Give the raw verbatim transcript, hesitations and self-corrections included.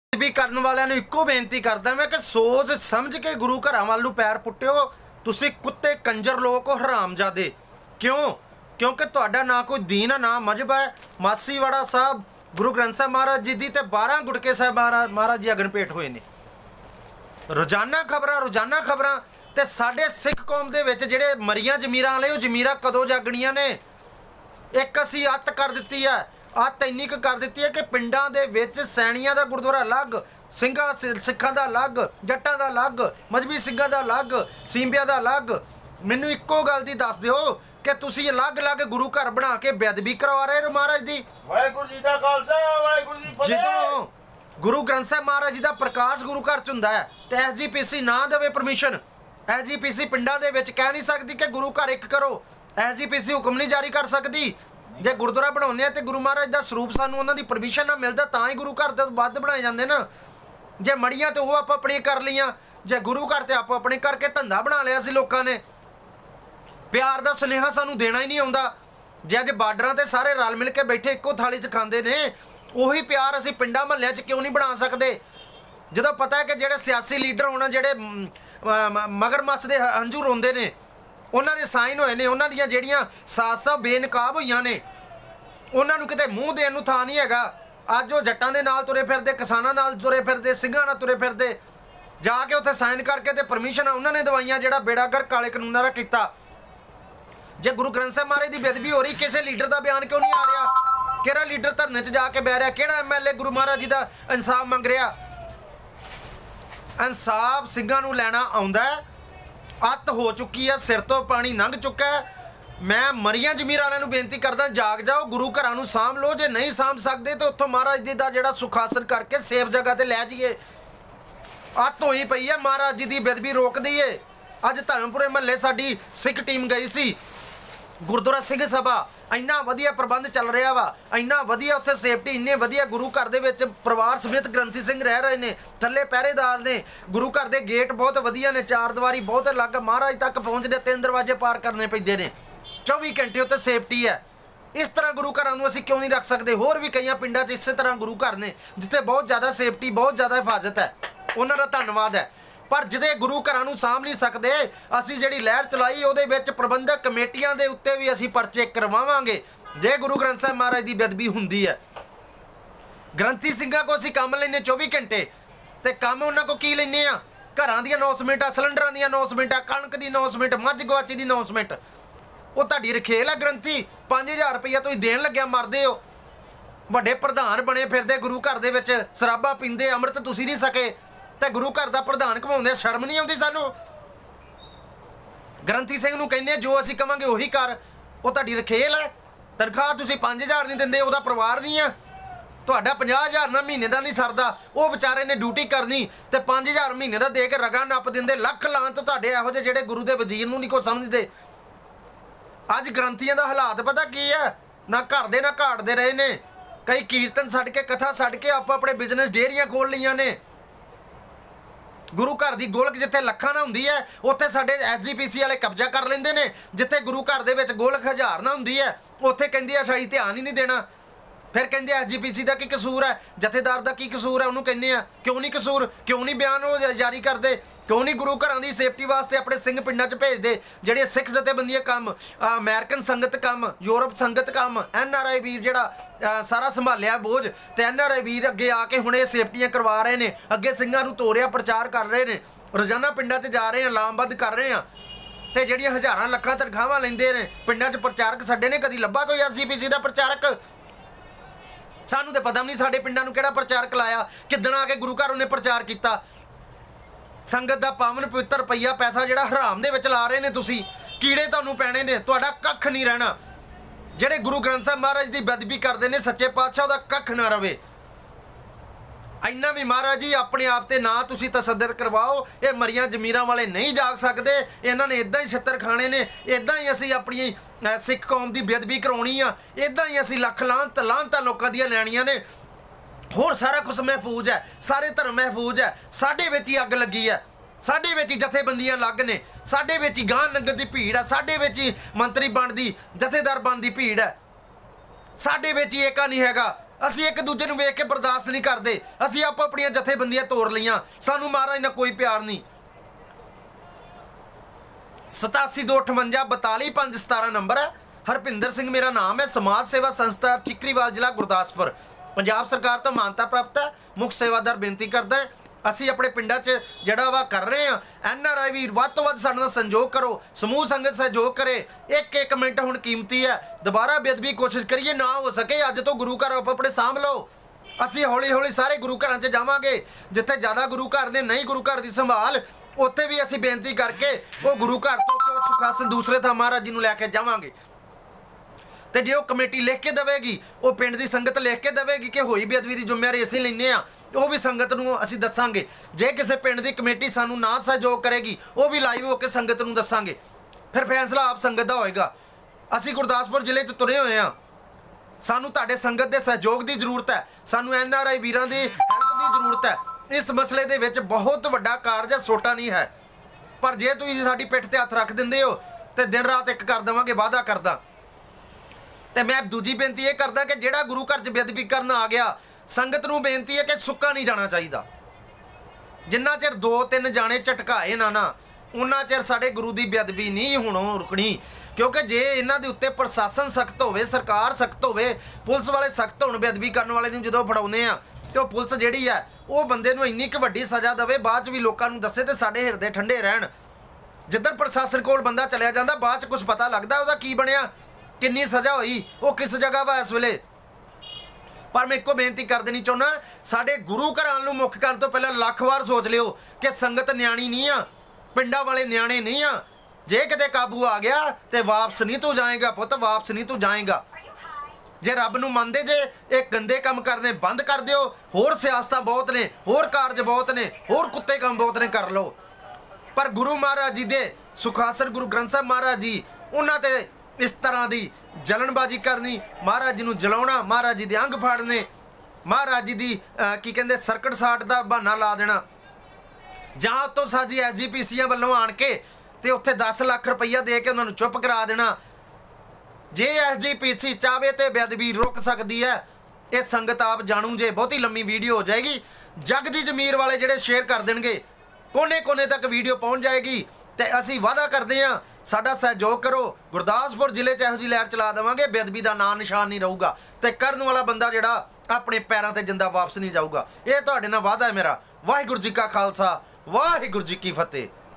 भी करने वालिਆਂ ਨੂੰ ਇੱਕੋ ਬੇਨਤੀ ਕਰਦਾ मैं कि सोच समझ के गुरु घरां ਵੱਲ ਨੂੰ पैर पुट्टियो। तुसीं कुत्ते कंजर लोग हो हरामजादे। क्यों? क्योंकि तुहाडा ना कोई दीन है ना मजहब है। मासीवाड़ा साहब गुरु ग्रंथ साहब महाराज जी दी ते बारह गुटके साहब महाराज महाराज जी अगन भेट होए ने। रोजाना खबरां रोजाना खबरां ते साडे सिख कौम दे विच जिहड़े मरीਆਂ जमीरां वाले ਉਹ जमीरां कदों जागणीਆਂ ने। एक असीं अत कर दित्ती है, अत इन्नी क कर दित्ती है कि पिंडां दे विच सैणियां दा गुरुद्वारा अलग, ਸਿੰਘਾਂ सिखां दा अलग, जट्टां दा अलग, मजहबी ਸਿੰਘਾਂ दा अलग, सींबिया दा अलग। मैनूं इक्को गल दी दस दिओ कि तुसीं अलग अलग गुरु घर बना के बेअदबी करवा रहे हो महाराज दी। वाहिगुरू जी दा खालसा वाहिगुरू जी फतेह। जदों गुरु ग्रंथ साहब महाराज जी दा प्रकाश गुरु घर च हुंदा है ते एस जी पी सी ना देवे permission. S G P C पिंडां दे विच कह नहीं सकदी कि गुरु घर एक करो। एस जी पी सी हुक्म नहीं जारी कर सकदी। जे गुरुद्वारा बनाउने ते गुरु महाराज दा स्वरूप सानूं उन्हां दी परमिशन ना मिलदा तां ही गुरु घर दे वध बनाए जांदे ना। जे मड़ियां ते वो आप अपनी कर लियां, जे गुरु घर ते आप अपने करके धंधा बना लिया सी लोकां ने। प्यार दा सुनेहा सानूं देना ही नहीं आउंदा। जे अज बार्डरां ते सारे रल मिल के बैठे इक्को थाली च खांदे ने, उही प्यार असीं पिंडां महल्लिਆਂ च क्यों नहीं बना सकदे? जदों पता है कि जिहड़े सियासी लीडर होण जिहड़े मगरमच्छ दे हंझू रोंदे ने, उन्हां दे साइन होए ने, उन्हां दीयां जिहड़ियां साज़ां बेनकाब होईयां ने, उन्हां नूं किते मूँह देण नूं थां नहीं हैगा। अज वो जट्टां दे नाल तुरे फिरदे, किसानां नाल तुरे फिरदे, ਸਿੰਘਾਂ नाल तुरे फिरदे, जाके उत्थे साइन करके ते परमिशन उन्होंने दवाइयां जिहड़ा बेड़ा गर्क काले कानूनां दा कीता। जे गुरु ग्रंथ साहब महाराज की बेदबी हो रही, किसी लीडर का बयान क्यों नहीं आ रहा? किहड़ा लीडर धरने च जाके बह रहा? किहड़ा M L A Guru Maharaj जी का इंसाफ मंग रहा? इंसाफ ਸਿੰਘਾਂ ਨੂੰ ਲੈਣਾ आउंदा है। अत हो चुकी है, सिर तो पानी लंघ चुका है। मैं मरीਆਂ जमीर वालिਆਂ ਨੂੰ बेनती करदा, जाग जाओ, गुरु घरां ਨੂੰ ਸਾਂਭ ਲਓ। जे नहीं ਸਾਂਭ सकते तो उत्थों महाराज जी का जिहड़ा सुख हासिल करके सेफ जगह ते लै जाइए। अत होई पई है, महाराज जी की बेदबी रोक दईए। अज धर्मपुरे महल्ले साडी सिख टीम गई सी, गुरुद्वारा सिंह सभा, इन्ना वधिया प्रबंध चल रहा वा, इन्ना वधिया उत्थे सेफ्टी, इन्ने वधिया गुरु घर दे विच परिवार समेत ग्रंथी सिंह रह रहे ने, थल्ले पहरेदार ने, गुरु घर दे गेट बहुत वधिया ने, चार दीवारी बहुत अलग, महाराज तक पहुँचने तीन दरवाजे पार करने पैंदे ने, चौबी घंटे उत्ते सेफ्टी है। इस तरह गुरु घरां नूं असीं क्यों नहीं रख सकते? होर भी कई पिंडां 'च इस तरह गुरु घर ने जिथे बहुत ज़्यादा सेफ्टी, बहुत ज़्यादा हिफाजत है, उन्हां दा धन्नवाद है। पर जिहदे गुरु घरां नूं साਂਭ नहीं सकते, असीं जिहड़ी लहर चलाई उहदे विच प्रबंधक कमेटियां दे उत्ते भी असीं परचे करवावांगे जे गुरु ग्रंथ साहब महाराज की बेदबी हुंदी है। ग्रंथी ਸਿੰਘਾਂ को असीं काम लैने चौबी घंटे, ते काम उन्हां को की लैने आ? घरां दी अनाउंसमेंटां, सिलेंडरां दी अनाउंसमेंटां, कणक दी अनाउंसमेंट, मੱਝ गवाची दी अनाउंसमेंट। वो तुहाडी रखेल है ग्रंथी? पाँच हज़ार रुपया तुसीं देण लग्गिआ मरदे हो। वड्डे प्रधान बने फिरदे गुरु घर दे विच, शराबा पींदे, अमृत तुसीं नहीं सके ते गुरु घर दा प्रधान घमाउंदे, शर्म नहीं आउंदी सानूं? ग्रंथी सिंह नूं कहने जो असीं कहांगे उही कर। वो तुहाडी रखेल है? तनख्वाह तुसीं पाँच हज़ार नहीं दिंदे, उहदा परिवार नहीं है? तुहाडा पचास हज़ार ना महीने का नहीं सरदा, वो बेचारे ने ड्यूटी करनी ते पाँच हज़ार महीने का दे के रगा नप दिंदे। लख लांत तुहाडे इहो जिहे जिहड़े गुरु दे वजीर नूं नहीं कोई समझदे। अज ग्रंथियां दा हालात पता की है? ना घर दे ना घाट दे रहे ने। कई कीर्तन छड्ड के, कथा छड्ड के आप अपने बिजनेस डेयरियां खोल लईआं ने। गुरु घर की गोलक जिथे लखां ना हुंदी है, उत्थे साडे एस जी पी सी वाले कब्जा कर लैंदे ने। जिथे गुरु घर दे विच गोलक हज़ार ना हुंदी है, उत्थे कहंदे आ साडी ध्यान ही नहीं देना। फिर कहंदे एस जी पी सी का की कसूर है, जथेदार का की कसूर है? उन्होंने कहने आ क्यों नहीं कसूर? क्यों नहीं बयान वो जारी करते? क्यों नहीं गुरु घरां दी सेफ्टी वास्ते अपने सिंह पिंडां च भेजदे? जिहड़े सिख जथेबंदियां कम, अमेरिकन संगत कम, यूरोप संगत कम, एन आर आई वीर जिहड़ा सारा संभालिया बोझ, ते एन आर आई वीर अगे आके हुणे सेफ्टियां करवा रहे ने, अगे ਸਿੰਘਾਂ ਨੂੰ ਤੋਰਿਆ प्रचार कर रहे ने, रोजाना पिंडां च जा रहे हैं, लामबद्ध कर रहे हैं। ते जिहड़ियां हज़ारां लखां तनखावां लैंदे ने पिंडां च प्रचारक छड्डे ने, कदी लब्भा कोई एस जी पी सी दा प्रचारक? सानूं ते पता नहीं साडे पिंडां नूं किहड़ा प्रचारक लाया, किदण आके गुरु घर उन्हें प्रचार किया। संगत का पावन पवित्र रुपया पैसा जिहड़ा हराम दे विच ला रहे ने तुसीं, कीड़े तुहानूं पैणे ने, तुहाडा कख नहीं रहना। जिहड़े गुरु ग्रंथ साहब महाराज की बेदबी करते हैं, सच्चे पातशाह दा कख ना रवे। इन्ना भी महाराज जी अपने आप ते ना तुसीं तसद्दुद करवाओ। ये मरीਆਂ जमीरां वाले नहीं जाग सकते, इन्हां ने इदां ही छित्तर खाने ने, इदां ही असीं अपनी सिख कौम की बेदबी कराउणी आ, इदां ही असीं लख लांत लांतां लोकां दीयां लैणीਆਂ ने। होर सारा कुछ महफूज है, सारे धर्म महफूज है, साडे विच ही अग लगी है, साडे विच ही जथेबंदियां अलग ने, साडे विच ही गां नंगर की भीड़ है, साडे विच ही मंत्री बनदी, जथेदार बनदी भीड़ है, साडे विच ही एका नहीं हैगा। ਅਸੀਂ ਇੱਕ ਦੂਜੇ ਨੂੰ ਵੇਖ ਕੇ ਬਰਦਾਸ਼ਤ ਨਹੀਂ ਕਰਦੇ। ਅਸੀਂ ਆਪੋ ਆਪਣੀਆਂ ਜਥੇਬੰਦੀਆਂ ਤੋੜ ਲਈਆਂ, ਸਾਨੂੰ ਮਹਾਰਾਜ ਨਾਲ ਕੋਈ ਪਿਆਰ ਨਹੀਂ। सतासी दो अठवंजा बताली पाँच सतारा नंबर है। हरपिंदर सिंह मेरा नाम है। समाज सेवा संस्था ठिकरीवाल जिला गुरदासपुर, पंजाब सरकार तो मानता प्राप्त है। मुख्य सेवादार बेनती करता है ਅਸੀਂ ਆਪਣੇ ਪਿੰਡਾਂ 'ਚ ਜਿਹੜਾ ਵਾ ਕਰ ਰਹੇ ਹਾਂ। ਐਨ ਆਰ ਆਈ ਵੀਰ ਵੱਧ ਤੋਂ ਵੱਧ ਸਾਡੇ ਨਾਲ ਸੰਯੋਗ ਕਰੋ, ਸਮੂਹ ਸੰਗਤ ਸਹਿਯੋਗ ਕਰੇ। ਇੱਕ ਇੱਕ ਮਿੰਟ ਹੁਣ ਕੀਮਤੀ ਹੈ। ਦੁਬਾਰਾ ਬੇਅਦਬੀ ਕੋਸ਼ਿਸ਼ ਕਰੀਏ, ਨਾ ਹੋ ਸਕੇ ਅੱਜ ਤੋਂ ਗੁਰੂ ਘਰ ਆਪ ਆਪਣੇ ਸਾਂਭ ਲਓ। ਅਸੀਂ ਹੌਲੀ ਹੌਲੀ ਸਾਰੇ ਗੁਰੂ ਘਰਾਂ 'ਚ ਜਾਵਾਂਗੇ। ਜਿੱਥੇ ਜ਼ਿਆਦਾ ਗੁਰੂ ਘਰ ਦੇ ਨਹੀਂ ਗੁਰੂ ਘਰ ਦੀ ਸੰਭਾਲ, ਉੱਥੇ ਵੀ ਅਸੀਂ ਬੇਨਤੀ ਕਰਕੇ ਉਹ ਗੁਰੂ ਘਰ ਤੋਂ ਸੁਖਾਸਨ ਦੂਸਰੇ ਥਾਂ ਮਹਾਰਾਜ ਜੀ ਨੂੰ ਲੈ ਕੇ ਜਾਵਾਂਗੇ। ਤੇ ਜੇ ਉਹ ਕਮੇਟੀ ਲਿਖ ਕੇ ਦੇਵੇਗੀ, ਉਹ ਪਿੰਡ ਦੀ ਸੰਗਤ ਲਿਖ ਕੇ ਦੇਵੇਗੀ ਕਿ ਹੋਈ ਬੇਅਦਬੀ ਦੀ ਜ਼ਿੰਮੇਵਾਰੀ ਅਸੀਂ ਲੈਂਦੇ ਹਾਂ, ਉਹ ਵੀ ਸੰਗਤ ਨੂੰ ਅਸੀਂ ਦੱਸਾਂਗੇ। ਜੇ ਕਿਸੇ ਪਿੰਡ ਦੀ ਕਮੇਟੀ ਸਾਨੂੰ ਨਾ ਸਹਿਯੋਗ ਕਰੇਗੀ, ਉਹ ਵੀ ਲਾਈਵ ਹੋ ਕੇ ਸੰਗਤ ਨੂੰ ਦੱਸਾਂਗੇ। ਫਿਰ ਫੈਸਲਾ ਆਪ ਸੰਗਤ ਦਾ ਹੋਏਗਾ। ਅਸੀਂ ਗੁਰਦਾਸਪੁਰ ਜ਼ਿਲ੍ਹੇ 'ਚ ਤੁਰੇ ਹੋਏ ਹਾਂ। ਸਾਨੂੰ ਤੁਹਾਡੇ ਸੰਗਤ ਦੇ ਸਹਿਯੋਗ ਦੀ ਜ਼ਰੂਰਤ ਹੈ। ਸਾਨੂੰ ਐਨ ਆਰ ਆਈ ਵੀਰਾਂ ਦੀ ਹੈਲਪ ਦੀ ਜ਼ਰੂਰਤ ਹੈ। ਇਸ ਮਸਲੇ ਦੇ ਵਿੱਚ ਬਹੁਤ ਵੱਡਾ ਕਾਰਜ ਹੈ, ਛੋਟਾ ਨਹੀਂ ਹੈ। ਪਰ ਜੇ ਤੁਸੀਂ ਸਾਡੀ ਪਿੱਠ ਤੇ ਹੱਥ ਰੱਖ ਦਿੰਦੇ ਹੋ ਤੇ ਦਿਨ ਰਾਤ ਇੱਕ ਕਰ ਦੇਵਾਂਗੇ, ਵਾਅਦਾ ਕਰਦਾ। ਤੇ ਮੈਂ ਦੂਜੀ ਬੇਨਤੀ ਇਹ ਕਰਦਾ ਕਿ ਜਿਹੜਾ ਗੁਰੂ ਘਰ 'ਚ ਬੇਅਦਬੀ ਕਰਨ ਆ ਗਿਆ, ਸੰਗਤ ਨੂੰ ਬੇਨਤੀ ਹੈ ਕਿ ਸੁੱਕਾ ਨਹੀਂ ਜਾਣਾ ਚਾਹੀਦਾ। ਜਿੰਨਾ ਚਿਰ ਦੋ ਤਿੰਨ ਜਾਣੇ ਝਟਕਾਏ ਨਾ ਨਾ, ਉਹਨਾਂ ਚਿਰ ਸਾਡੇ ਗੁਰੂ ਦੀ ਬੇਅਦਬੀ ਨਹੀਂ ਹੁਣ ਰੁਕਣੀ। ਕਿਉਂਕਿ ਜੇ ਇਹਨਾਂ ਦੇ ਉੱਤੇ ਪ੍ਰਸ਼ਾਸਨ ਸਖਤ ਹੋਵੇ, ਸਰਕਾਰ ਸਖਤ ਹੋਵੇ, ਪੁਲਿਸ ਵਾਲੇ ਸਖਤ ਹੋਣ, ਬੇਅਦਬੀ ਕਰਨ ਵਾਲੇ ਨੂੰ ਜਦੋਂ ਫੜਾਉਂਦੇ ਆ ਤੇ ਉਹ ਪੁਲਿਸ ਜਿਹੜੀ ਹੈ ਉਹ ਬੰਦੇ ਨੂੰ ਇੰਨੀ ਕੁ ਵੱਡੀ ਸਜ਼ਾ ਦੇਵੇ, ਬਾਅਦ 'ਚ ਵੀ ਲੋਕਾਂ ਨੂੰ ਦੱਸੇ ਤੇ ਸਾਡੇ ਹਿਰਦੇ ਠੰਡੇ ਰਹਿਣ। ਜਿੱਧਰ ਪ੍ਰਸ਼ਾਸਨ ਕੋਲ ਬੰਦਾ ਚਲਿਆ ਜਾਂਦਾ, ਬਾਅਦ 'ਚ ਕੁਝ ਪਤਾ ਲੱਗਦਾ ਉਹਦਾ ਕੀ ਬਣਿਆ, ਕਿੰਨੀ ਸਜ਼ਾ ਹੋਈ, ਉਹ ਕਿਸ ਜਗ੍ਹਾ ਵਾ ਇਸ ਵੇਲੇ। ਪਰ ਮੈਂ ਇੱਕੋ ਬੇਨਤੀ ਕਰ ਦੇਣੀ ਚਾਹੁੰਦਾ, ਸਾਡੇ ਗੁਰੂ ਘਰਾਂ ਨੂੰ ਮੁੱਖ ਕਰਨ ਤੋਂ ਪਹਿਲਾਂ ਲੱਖ ਵਾਰ ਸੋਚ ਲਿਓ ਕਿ ਸੰਗਤ ਨਿਆਣੀ ਨਹੀਂ ਆ, ਪਿੰਡਾਂ ਵਾਲੇ ਨਿਆਣੇ ਨਹੀਂ ਆ। ਜੇ ਕਿਤੇ ਕਾਬੂ ਆ ਗਿਆ ਤੇ ਵਾਪਸ ਨਹੀਂ ਤੂੰ ਜਾਏਗਾ ਪੁੱਤ, ਵਾਪਸ ਨਹੀਂ ਤੂੰ ਜਾਏਗਾ। ਜੇ ਰੱਬ ਨੂੰ ਮੰਨਦੇ ਜੇ ਇਹ ਗੰਦੇ ਕੰਮ ਕਰਨੇ ਬੰਦ ਕਰ ਦਿਓ। ਹੋਰ ਸਿਆਸਤਾਂ ਬਹੁਤ ਨੇ, ਹੋਰ ਕਾਰਜ ਬਹੁਤ ਨੇ, ਹੋਰ ਕੁੱਤੇ ਕੰਮ ਬਹੁਤ ਨੇ, ਕਰ ਲਓ। ਪਰ ਗੁਰੂ ਮਹਾਰਾਜ ਜੀ ਦੇ ਸੁਖਾਸਨ ਗੁਰੂ ਗ੍ਰੰਥ ਸਾਹਿਬ ਮਹਾਰਾਜ ਜੀ, ਉਹਨਾਂ ਤੇ ਇਸ ਤਰ੍ਹਾਂ ਦੀ ਜਲਣਬਾਜ਼ੀ ਕਰਨੀ, ਮਹਾਰਾਜ ਜੀ ਨੂੰ ਜਲਾਉਣਾ, ਮਹਾਰਾਜ ਜੀ ਦੇ ਅੰਗ ਫਾੜਨੇ, ਮਹਾਰਾਜ ਜੀ ਦੀ ਕੀ ਕਹਿੰਦੇ ਸਰਕਟ ਸਾਟ ਦਾ ਬਹਾਨਾ ਲਾ ਦੇਣਾ, ਜਾਂ ਉੱਤੋਂ ਸਾਜੀ ਐਸ ਜੀ ਪੀ ਸੀਆਂ ਵੱਲੋਂ ਆਣ ਕੇ ਤੇ ਉੱਥੇ ਦਸ ਲੱਖ ਰੁਪਈਆ ਦੇ ਕੇ ਉਹਨਾਂ ਨੂੰ ਚੁੱਪ ਕਰਾ ਦੇਣਾ। ਜੇ ਐਸ ਜੀ ਪੀ ਸੀ ਚਾਹਵੇ ਤੇ ਬੇਅਦਬੀ ਰੁਕ ਸਕਦੀ ਹੈ। ਇਹ ਸੰਗਤ ਆਪ ਜਾਣੂ ਜੇ, ਬਹੁਤੀ ਲੰਮੀ ਵੀਡੀਓ ਹੋ ਜਾਏਗੀ। ਜਗ ਦੀ ਜ਼ਮੀਰ ਵਾਲੇ ਜਿਹੜੇ ਸ਼ੇਅਰ ਕਰ ਦੇਣਗੇ, ਕੋਨੇ ਕੋਨੇ ਤੱਕ ਵੀਡੀਓ ਪਹੁੰਚ ਜਾਏਗੀ। ਤੇ ਅਸੀਂ ਵਾਅਦਾ ਕਰਦੇ ਹਾਂ, ਸਾਡਾ ਸਹਿਯੋਗ ਕਰੋ, ਗੁਰਦਾਸਪੁਰ ਜ਼ਿਲ੍ਹੇ 'ਚ ਇਹੋ ਜਿਹੀ ਲਹਿਰ ਚਲਾ ਦੇਵਾਂਗੇ, ਬੇਅਦਬੀ ਦਾ ਨਾਂ ਨਿਸ਼ਾਨ ਨਹੀਂ ਰਹੂਗਾ ਤੇ ਕਰਨ ਵਾਲਾ ਬੰਦਾ ਜਿਹੜਾ ਆਪਣੇ ਪੈਰਾਂ ਤੇ ਜਿੰਦਾ ਵਾਪਸ ਨਹੀਂ ਜਾਊਗਾ। ਇਹ ਤੁਹਾਡੇ ਨਾਲ ਵਾਅਦਾ ਹੈ ਮੇਰਾ। ਵਾਹਿਗੁਰੂ ਜੀ ਕਾ ਖਾਲਸਾ, ਵਾਹਿਗੁਰੂ ਜੀ ਕੀ ਫਤਿਹ।